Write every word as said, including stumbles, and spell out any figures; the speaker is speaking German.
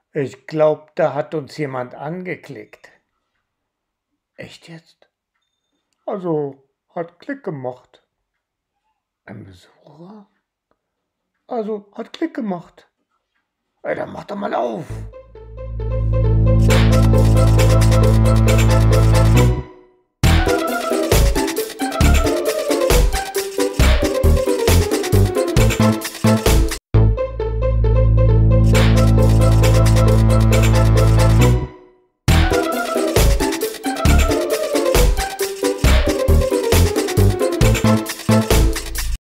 Ich glaube, da hat uns jemand angeklickt. Echt jetzt? Also, hat Klick gemacht. Ein Besucher? Also, hat Klick gemacht. Ey, dann mach doch mal auf.